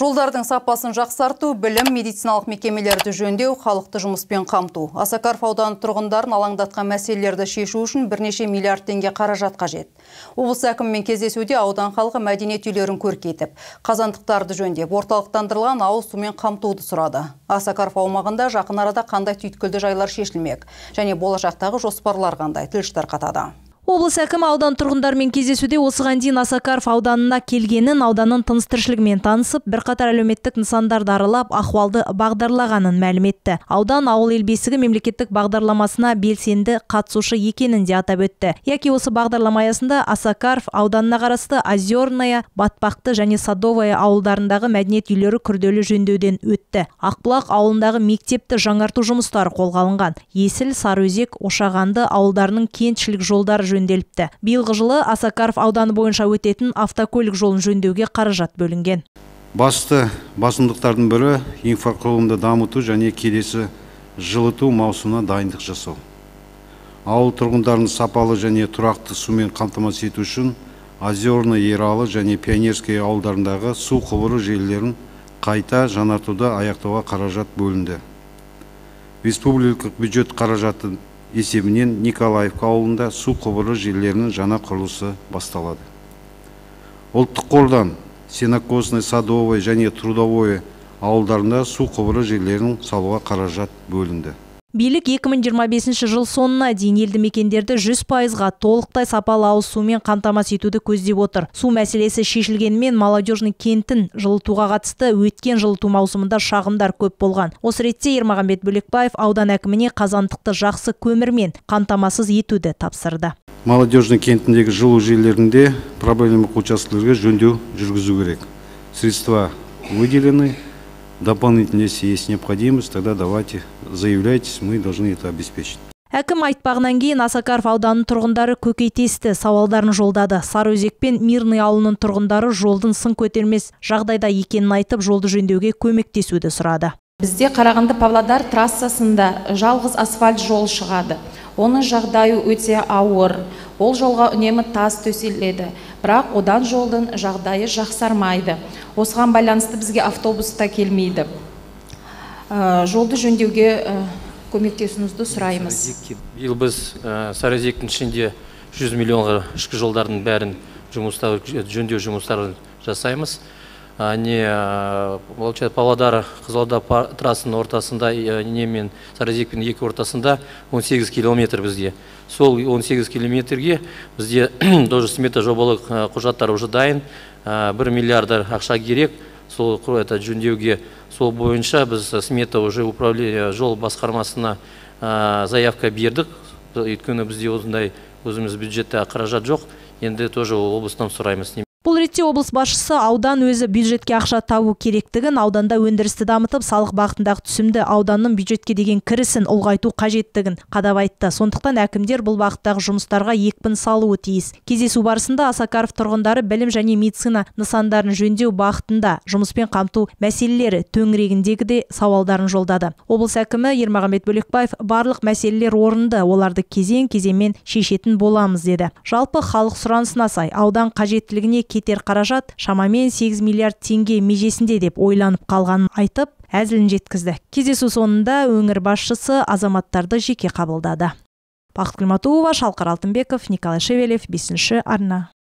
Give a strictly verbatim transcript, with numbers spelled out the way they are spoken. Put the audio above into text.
Жолдардың сапасын жақсарту, білім, медициналық мекемелерді жөндеу, халықты жұмыспен қамту. Асакаров ауданы тұрғындарын алаңдатқан мәселелерді шешу үшін бірнеше миллиард теңге қаражат қажет. Облыс әкімімен кездесуде аудан халқы мәдениет үйлерін көркейтіп, қазандықтарды жөндеп, орталықтандырылған ауыз сумен қамтуды сұрады. Асакаров аумағында жақын арада қандай түйткілді жайлар шешілмек және болашақтағы жоспарлар қандай, тілші тарқатады. Облыс әкімі аудан тұрғындарымен кездесуде осыған дейін Асакаров ауданына келгенін, ауданның тыныс-тіршілігімен танысып, бірқатар әлеуметтік нысандарды аралап, ахуалды бағдарлағанын мәлім етті. Аудан ауыл ел бесігі мемлекеттік бағдарламасына белсенді қатысушы екенін де атап өтті. Яки осы бағдарлама аясында Асакаров ауданына қарасты Озерная, Батпақты және Садовая ауылдарындағы мәдениет үйлері күрделі жөндеуден өтті. Ақбұлақ ауылындағы мектепті жаңарту жұмыстары қолға алынған. Есіл, Сарыөзек, Ошағанды ауылдарының кентішілік жолдары жөнделіпті. Биылғы жылы Асакаров ауданы бойынша өтетін автокөлік жолын жөндеуге қаражат бөлінген. Басты басымдықтардың бірі инфрақұрылымды дамыту және келесі жылыту маусымына дайындық жасау. Ауыл тұрғындарын сапалы және тұрақты сумен қамтамасыз ету үшін Озерный, Ералы және Пионерский ауылдарындағы су құбыры желілерін қайта жаңартуды аяқтауға қаражат бөлінді. Республикалық бюджет қаражаты есебінен Николаевка ауылында су құбыры желілерінің жаңа құрылысы басталады. Ұлттық қордан Сенокосный, Садовый және Трудовой ауылдарында су құбыры желілерінің салуға қаражат бөлінді. Билік екі мың жиырма бесінші жыл соңына дейін елді мекендерді жүз пайызға толықтай сапалы ауыз сумен қамтамасыз етуді көздеп отыр. Су мәселесі шешілгенімен Молодежный кентін жылытуға қатысты өткен жылыту маусымында шағымдар көп болған. Осы ретте Ермағанбет Бөлекбаев аудан әкіміне қазандықты жақсы көмірмен қамтамасыз етуді тапсырды. Молодежный кентіндегі жылу желілерінде проблемалық учаскелерге жөндеу жүргізу керек. Средства выделены. Дополнительно, если есть необходимость, тогда давайте заявляйтесь, мы должны это обеспечить. Әкім айтпағынан кейін Асакаров ауданының тұрғындары көкейтесті сауалдарын жолдады. Сарыөзек пен Мирный ауылының тұрғындары жолдың сын көтермес жағдайда екенін айтып, жолды жөндеуге көмектесуді сұрады. Бізде Қарағанды Павлодар трассасында жалғыз асфальт жол шығады. Оның жағдайы өте ауыр. Ол жолға үнемі тас төселеді. Бірақ одан жолдың жағдайы жақсармайды. Осыған байланысты бізге автобус та келмейді. Жолды жөндеуге көмектесуіңізді сұраймыз. Биыл біз Сарыөзектің ішінде жүз миллионға ішкі жолдардың бәрін жөндеу жұмыстарын жасаймыз. Не Павлодар Қызылорда трассының ортасында немен Сарыөзекпен екі ортасында он сегіз километр бізде. Сол он сегіз километрге бізде тоже смета жобалық құжаттар уже дайын. бір миллиард ақша керек. Сол это жөндеуге сол бойынша біз смета уже управление жол басқармасына заявка бердік. Өйткені бізде осындай өзіміз бюджетте қаражат жоқ. Енді тоже облыстан сұраймыз. Бұл ретте облыс басшысы аудан өзі бюджетке ақша табу керектігін, ауданда өндірісті дамытып, салық бағытындағы түсімді ауданның бюджетке деген кірісін ұлғайту қажеттігін қадап айтты. Сондықтан әкімдер бұл бағыттағы жұмыстарға екпін салуы тиіс. Кездесу барысында Асакаров тұрғындары білім және медицина нысандарын жөндеу бағытында жұмыспен қамту мәселелері төңірегіндегі де сауалдарын жолдады. Облыс әкімі Ермағанбет Бөлекбаев барлық мәселелер орынды, оларды кезең-кезеңмен шешетін боламыз деді. Жалпы халық сұранысына сай аудан қажеттілігіне кетер қаражат шамамен сегіз миллиард теңге межесінде деп ойланып қалғанын айтып, әзілін жеткізді. Кездесу соңында өңір басшысы азаматтарды жеке қабылдады. Бақыт Құлматуллова, Шалқар Алтынбеков, Николай Шевелев, бесінші арна.